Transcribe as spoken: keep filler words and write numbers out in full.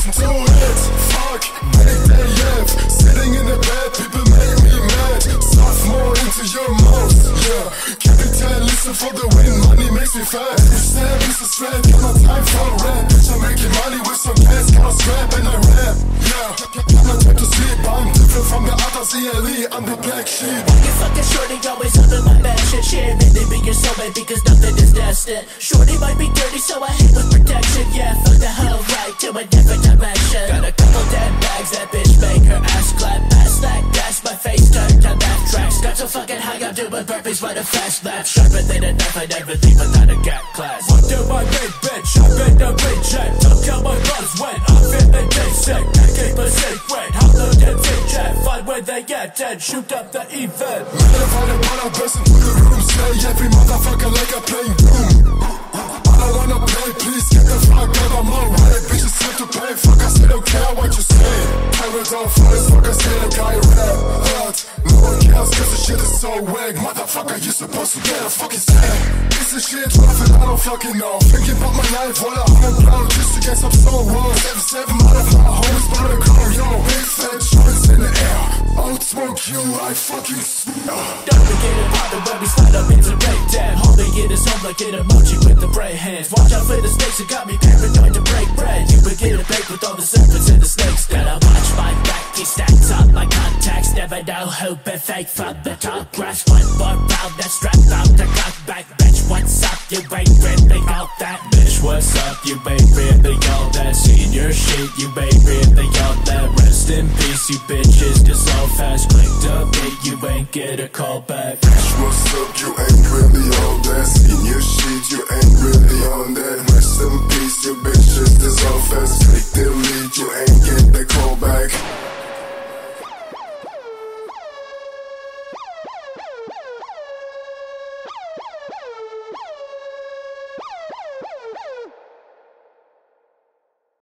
listen to it. Fuck, make they laugh. Sitting in the bed, people make me mad. Sophomore into your mouth, yeah. Capitalism for the win, money makes me fat. You stand, Mister Strat, got no time for rap. Bitch, I'm making money with some gas, got a strap and I rap, yeah. Got no time to sleep, I'm different from the others. E L E, I'm the black sheep. You fucking Shorty, always up in my bad shit. She ain't really be your soulmate because nothing is destined. Shorty might be dirty, so I hit with protection. Yeah, fuck the whole right to a different dimension. Got a couple dead bags, that bitch make her ass clap. Pass that gas, my face turned to back tracks. Got so fucking high, I'm doing burpees, run a fast lap. Sharper than a knife, I never leave without a gap class. Walk to my big bitch, I bet the big jet. Talk out my buzz when I'm in the day sick. Can't keep a secret, hollow dead big jet. Find where they at, dead, shoot up the event. Motherfucker, wanna burst into the room. Say every motherfucker like a playing room. I don't wanna play, please get the fuck out of my way. Bitches have to pay, fuck I say don't care what you say. Pirates on first, fuck I say the guy rap hard. No one cares cause the shit is so wag. Motherfucker, you supposed to get a fucking say. Piece of shit, nothing I don't fucking know. Thinking about my life, while I hold down just to get some so wrong. Seven, seven out of my homies, but I go, yo. Big fat joints in the air. I'll smoke you, I fucking swear. Don't forget about the when we slide up into breakdown. Holding it is home like an emoji with the bright hands. Watch out for the snakes that got me paranoid to break bread. You begin to bake with all the serpents and the snakes. Gotta watch my back, he stacks up my contacts. Never know who been fake from the top grass. One more round, that strap out the cock back. Bitch, what's up? You ain't really all that. Bitch, what's up? You ain't really all that. Seen your shit, you ain't really all that. Rest in peace, you bitches, just all fast. Clicked up it, you ain't get a call back. Bitch, what's up? You ain't really all that. Seen your shit, you ain't really on that. Rest in peace, you bitches, just all fast. Click delete, you ain't get the call back.